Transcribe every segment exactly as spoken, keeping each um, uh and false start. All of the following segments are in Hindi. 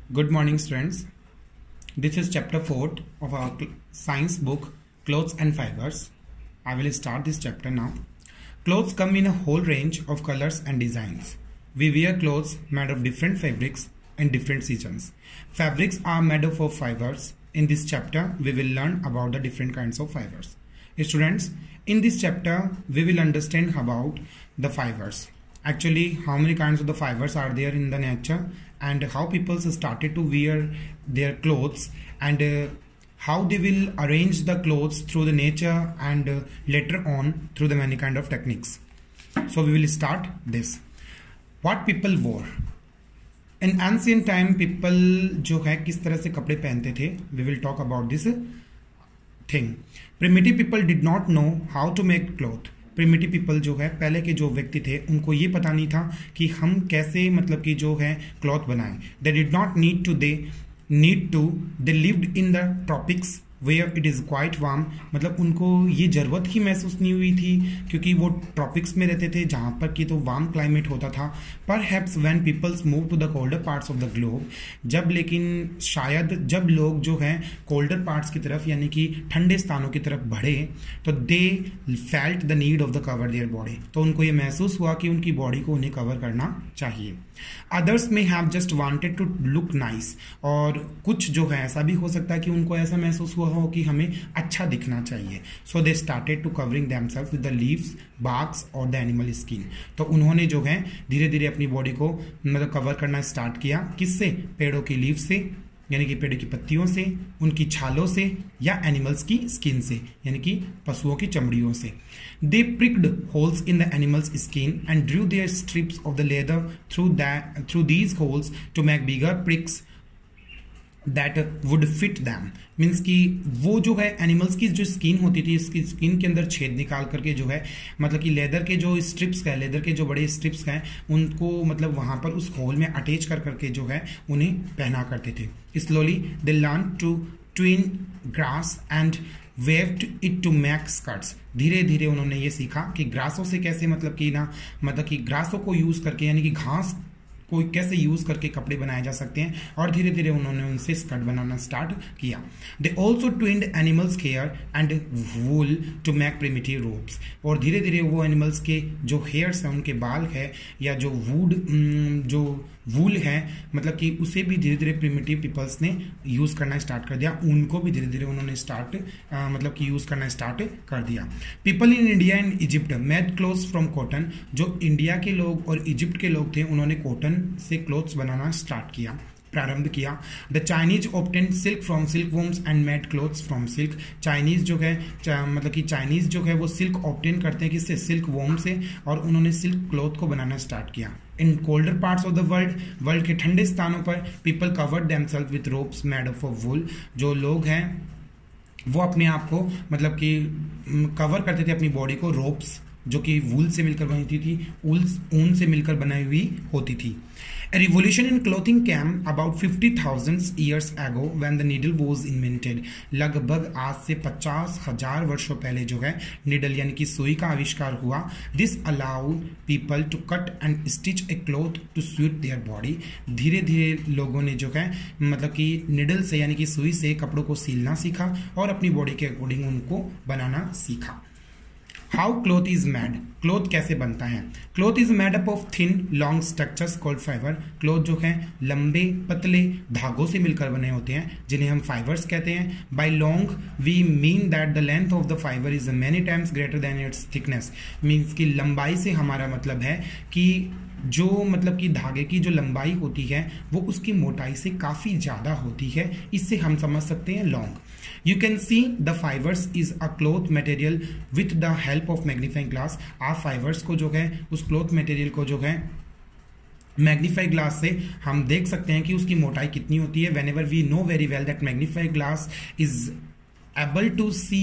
Good morning, students. This is chapter four of our science book, Clothes and Fibers. I will start this chapter now. Clothes come in a whole range of colors and designs. We wear clothes made of different fabrics in different seasons. Fabrics are made up of fibers. In this chapter, we will learn about the different kinds of fibers. Students, in this chapter, we will understand about the fibers. Actually, how many kinds of the fibers are there in the nature, and how people started to wear their clothes, and uh, how they will arrange the clothes through the nature, and uh, later on through the many kind of techniques. So we will start this. What people wore in ancient time, people जो है किस तरह से कपड़े पहनते थे. We will talk about this thing. Primitive people did not know how to make cloth. Primitive people जो है, पहले के जो व्यक्ति थे, उनको ये पता नहीं था कि हम कैसे मतलब कि जो है क्लॉथ बनाएं. They did not need to they need to they lived in the tropics where it is quite warm. मतलब उनको ये ज़रूरत ही महसूस नहीं हुई थी क्योंकि वो ट्रॉपिक्स में रहते थे जहाँ पर कि तो वार्म क्लाइमेट होता था. Perhaps when peoples move to the colder parts of the globe, जब लेकिन शायद जब लोग जो हैं कोल्डर पार्ट्स की तरफ यानी कि ठंडे स्थानों की तरफ बढ़े, तो they felt the need of the cover their body. तो उनको ये महसूस हुआ कि उनकी बॉडी को उन्हें कवर करना चाहिए. Others may have just wanted to look nice, और कुछ जो है ऐसा भी हो सकता है कि उनको ऐसा महसूस हुआ हो कि हमें अच्छा दिखना चाहिए. So they started to covering themselves with the leaves, barks और द एनिमल स्किन. तो उन्होंने जो है धीरे धीरे अपनी बॉडी को मतलब कवर करना स्टार्ट किया. किससे? पेड़ों की लीव से यानी कि पेड़ की पत्तियों से, उनकी छालों से, या एनिमल्स की स्किन से यानी कि पशुओं की चमड़ियों से. They pricked holes in the animal's skin and drew their strips of the leather through that through these holes to make bigger pricks that would fit them. Means कि वो जो है एनिमल्स की जो स्किन होती थी, इसकी स्किन के अंदर छेद निकाल करके जो है मतलब कि लेदर के जो स्ट्रिप्स हैं, लेदर के जो बड़े स्ट्रिप्स हैं, उनको मतलब वहाँ पर उस होल में अटैच कर करके जो है उन्हें पहना करते थे. Slowly they learn to twine grass and waved it to make skirts. धीरे धीरे उन्होंने ये सीखा कि ग्रासों से कैसे मतलब कि ना मतलब कि ग्रासों को यूज़ करके यानी कि घास को कैसे यूज़ करके कपड़े बनाए जा सकते हैं, और धीरे धीरे उन्होंने उनसे स्कर्ट बनाना स्टार्ट किया. They also twined animals hair and wool to make primitive robes. और धीरे धीरे वो एनिमल्स के जो हेयर्स हैं, उनके बाल है, या जो वुड जो वूल है, मतलब कि उसे भी धीरे धीरे प्रिमिटिव पीपल्स ने यूज़ करना स्टार्ट कर दिया. उनको भी धीरे धीरे उन्होंने स्टार्ट मतलब कि यूज़ करना स्टार्ट कर दिया. People in India and Egypt made clothes from cotton. जो इंडिया के लोग और इजिप्ट के लोग थे, उन्होंने कॉटन से क्लोथ्स बनाना स्टार्ट किया, प्रारंभ किया. The Chinese obtain silk from silk worms and made clothes from silk. Chinese जो है मतलब कि चाइनीज जो है वो सिल्क ऑब्टेन करते हैं किससे? सिल्क वॉम से, और उन्होंने सिल्क क्लोथ को बनाना स्टार्ट किया. In colder parts of the world, world के ठंडे स्थानों पर people covered themselves with ropes made of wool. जो लोग हैं वो अपने आप को मतलब कि कवर करते थे अपनी बॉडी को रोप्स, जो कि वूल से मिलकर बनी थी, ऊल ऊन से मिलकर बनाई हुई होती थी. A revolution in clothing came about fifty thousand years ago when the needle was invented. लगभग आज से पचास हजार वर्षों पहले जो है निडल यानी कि सुई का आविष्कार हुआ. This allowed people to cut and stitch a cloth to suit their body. धीरे धीरे लोगों ने जो है मतलब कि निडल से यानी कि सुई से कपड़ों को सीलना सीखा और अपनी बॉडी के अकॉर्डिंग उनको बनाना सीखा. How cloth is made. Cloth कैसे बनता है? Cloth is made up of thin long structures called fibre. Cloth जो है लंबे पतले धागों से मिलकर बने होते हैं, जिन्हें हम फाइबर्स कहते हैं. By long we mean that the length of the fibre is many times greater than its thickness. Means की लंबाई से हमारा मतलब है कि जो मतलब कि धागे की जो लंबाई होती है वो उसकी मोटाई से काफ़ी ज़्यादा होती है. इससे हम समझ सकते हैं long. You can see the fibres is a cloth material with the help of magnifying glass. आप फाइबर्स को जो है उस क्लोथ मटेरियल को जो है मैग्नीफाई ग्लास से हम देख सकते हैं कि उसकी मोटाई कितनी होती है. Whenever we know very well that magnify glass is able to see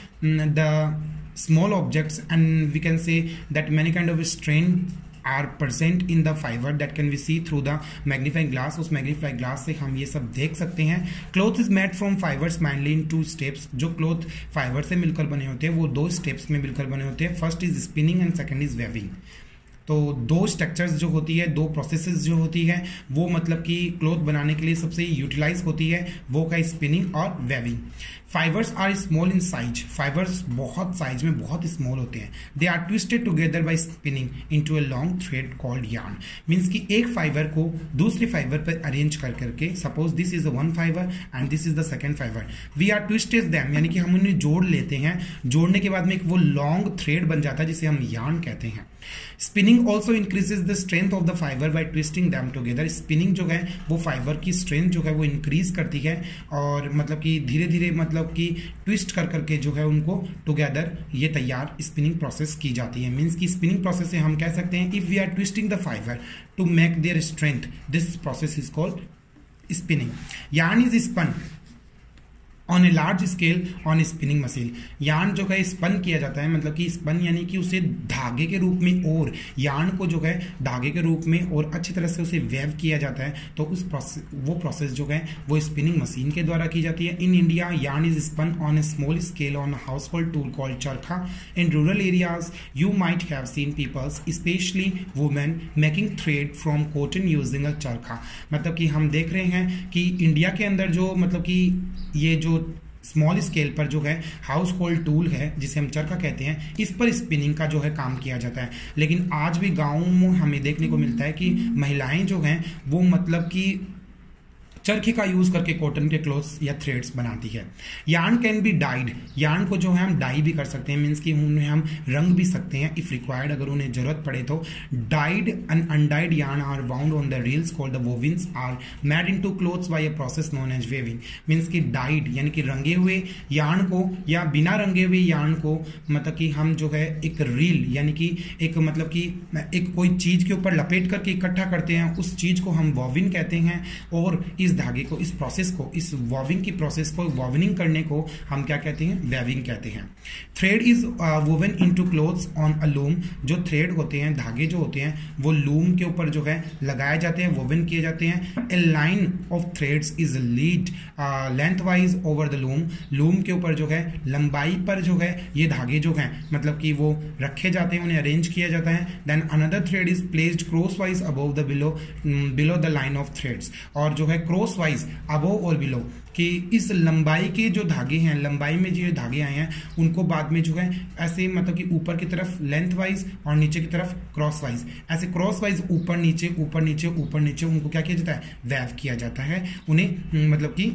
the small objects, and we can say that many kind of strain are present in the fiber that can we see through the magnifying glass. उस magnifying glass से हम ये सब देख सकते हैं. Cloth is made from fibers mainly in two steps. जो cloth fiber से मिलकर बने होते हैं वो दो steps में मिलकर बने होते हैं. First is spinning and second is weaving. तो दो स्ट्रक्चर्स जो होती है, दो प्रोसेसेस जो होती है वो मतलब कि क्लोथ बनाने के लिए सबसे यूटिलाइज होती है, वो का स्पिनिंग और weaving. Fibres are small in size, fibres बहुत साइज में बहुत स्मॉल होते हैं। They are twisted together by spinning into a long thread called yarn. Means कि एक फाइबर को दूसरे फाइबर पर अरेंज कर करके, suppose this is one fibre and this is the second fibre, we are twisted them, यानी कि हम उन्हें जोड़ लेते हैं। जोड़ने के बाद में एक वो लॉन्ग थ्रेड बन जाता है जिसे हम यार्न कहते हैं। Spinning also increases the strength of the fibre by twisting them together. Spinning जो है वो फाइबर की स्ट्रेंथ जो है वो इंक्रीज करती है और मतलब कि धीरे धीरे मतलब कि ट्विस्ट कर करके जो है उनको टुगेदर ये तैयार स्पिनिंग प्रोसेस की जाती है। मीन्स की स्पिनिंग प्रोसेस से हम कह सकते हैं if we are twisting the fibre to make their strength, this process is called spinning. Yarn is spun on a large scale on spinning machine. Yarn जो है स्पन किया जाता है, मतलब कि स्पन यानी कि उसे धागे के रूप में, और यार्न को जो है धागे के रूप में और अच्छी तरह से उसे वेव किया जाता है। तो उस प्रोसेस वो प्रोसेस जो है वो स्पिनिंग मशीन के द्वारा की जाती है। In India yarn is spun on a small scale on household tool called charkha. In rural areas you might have seen peoples specially women making thread from cotton using a charkha. मतलब कि हम देख रहे हैं कि इंडिया के अंदर जो मतलब कि ये जो स्मॉल स्केल पर जो है हाउस होल्ड टूल है जिसे हम चरखा कहते हैं, इस पर स्पिनिंग का जो है काम किया जाता है। लेकिन आज भी गाँव में हमें देखने को मिलता है कि महिलाएं जो हैं वो मतलब कि चरखे का यूज करके कॉटन के क्लोथ्स या थ्रेड्स बनाती है। Yarn can be dyed, yarn को जो है हम डाई भी कर सकते हैं, मीन्स कि उन्हें हम रंग भी सकते हैं इफ रिक्वायर्ड, अगर उन्हें जरूरत पड़े तो। Dyed and undyed yarn are wound on the reels called the bobbins are made into clothes by a process known as weaving. Means कि डाइड यानी कि रंगे हुए यार्न को या बिना रंगे हुए यार्न को मतलब कि हम जो है एक रील यानी कि एक मतलब कि एक कोई चीज के ऊपर लपेट करके इकट्ठा करते हैं, उस चीज को हम वोविन कहते हैं। और इस धागे को, इस प्रोसेस को, इस वॉविंग की प्रोसेस को, वॉविनिंग करने को हम क्या कहते हैं, वेविंग कहते हैं। Thread is woven into clothes on a loom. जो थ्रेड होते हैं, धागे जो होते हैं वो लूम के ऊपर जो है लगाए जाते हैं, वोवन किए जाते हैं। A line of threads is lead lengthwise over the loom. Loom के ऊपर जो है लंबाई पर जो है ये धागे जो हैं मतलब कि वो रखे जाते हैं, उन्हें अरेंज किया जाता है। Then another thread is placed crosswise above the below below the line of threads. और जो है क्रॉस वाइज अबव और बिलो कि इस लंबाई के जो धागे हैं, लंबाई में जो धागे आए हैं उनको बाद में जो है ऐसे मतलब कि ऊपर की तरफ लेंथ वाइज और नीचे की तरफ क्रॉस वाइज, ऐसे क्रॉस वाइज ऊपर नीचे ऊपर नीचे ऊपर नीचे उनको क्या किया जाता है, वेव किया जाता है, उन्हें मतलब कि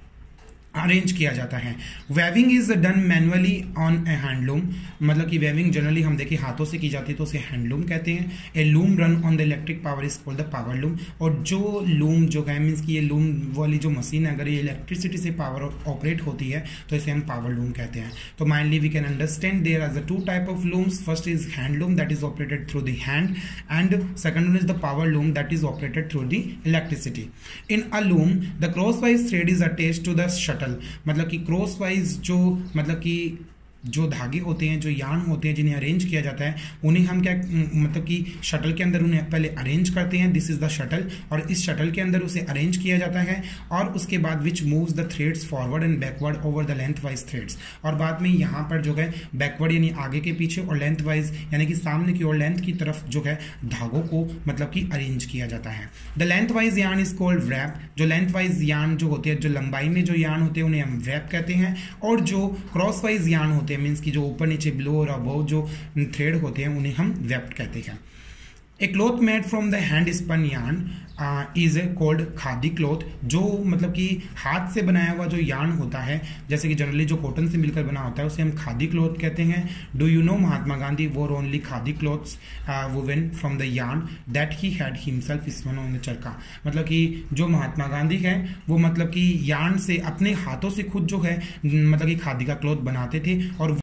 अरेंज किया जाता है। Weaving is done manually on a handloom. मतलब कि वेविंग जनरली हम देखिए हाथों से की जाती है तो उसे हैंडलूम कहते हैं। A loom run on the electric power is called the power loom. और जो लूम जो है मीन्स कि ये लूम वाली जो मशीन है अगर ये इलेक्ट्रिसिटी से पावर ऑपरेट होती है तो इसे हम पावर लूम कहते हैं। तो mainly we can understand there are the two type of looms. First is handloom that is operated through the hand and second one is the power loom that is operated through the electricity. In a loom the crosswise thread is attached to the shuttle. मतलब कि क्रॉस वाइज जो मतलब कि जो धागे होते हैं, जो यार्न होते हैं जिन्हें अरेंज किया जाता है, उन्हें हम क्या मतलब कि शटल के अंदर उन्हें पहले अरेंज करते हैं। This is the shuttle. और इस शटल के अंदर उसे अरेंज किया जाता है और उसके बाद which moves the threads forward and backward over the lengthwise threads. और बाद में यहाँ पर जो है बैकवर्ड यानी आगे के पीछे और लेंथ वाइज यानी कि सामने की ओर लेंथ की तरफ जो है धागों को मतलब कि अरेंज किया जाता है। The lengthwise yarn is called warp. जो लेंथ वाइज यार्न जो होते हैं, जो लंबाई में जो यार्न होते हैं उन्हें हम रैप कहते हैं। और जो क्रॉस वाइज यार्न होते हैं मीन्स की जो ऊपर नीचे बिलो और अबव जो थ्रेड होते हैं उन्हें हम वेप्ट कहते हैं। A cloth made from the hand spun yarn is called khadi cloth. जो मतलब कि हाथ से बनाया हुआ जो यार्न होता है, जैसे कि जनरली जो कॉटन से मिलकर बना होता है उसे हम खादी क्लॉथ कहते हैं। Do you know Mahatma Gandhi wore only khadi clothes woven from the yarn that he had himself spun on the charkha. मतलब कि जो महात्मा गांधी है वो मतलब कि यार्न से अपने हाथों से खुद जो है मतलब कि खादी का क्लॉथ बनाते थे और